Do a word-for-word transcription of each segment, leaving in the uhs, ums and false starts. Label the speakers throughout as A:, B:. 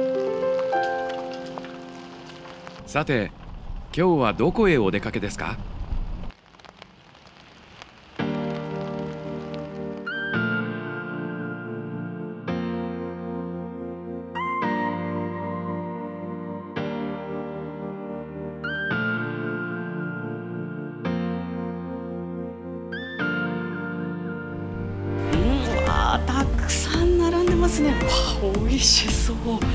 A: さて、今日はどこへお出かけですか？
B: あ、たくさん並んでますね。わあ、美味しそう。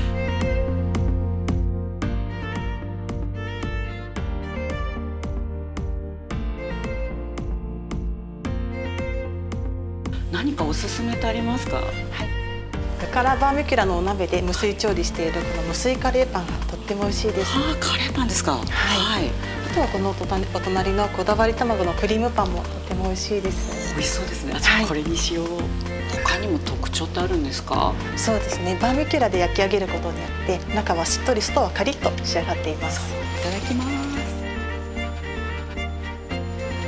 B: 何かおすすめってありますか？
C: はい。ガカラバーミキュラのお鍋で無水調理しているこの無水カレーパンがとっても美味しいです。
B: はあ、カレーパンですか。はい。はい、
C: あとはこのお隣のこだわり卵のクリームパンもとても美味しいです。
B: 美味しそうですね。じゃあこれにしよう。はい、他にも特徴ってあるんですか？
C: そうですね。バーミキュラで焼き上げることによって中はしっとり、外はカリッと仕上がっています。
B: いただきます。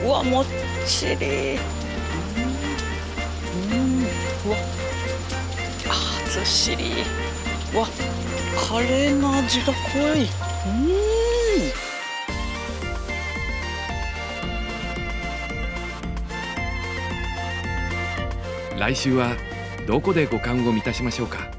B: うわ、もっちり。うん、うわ、あ、ずっしり。わ、カレーの味が濃い。うん。
A: 来週はどこで五感を満たしましょうか？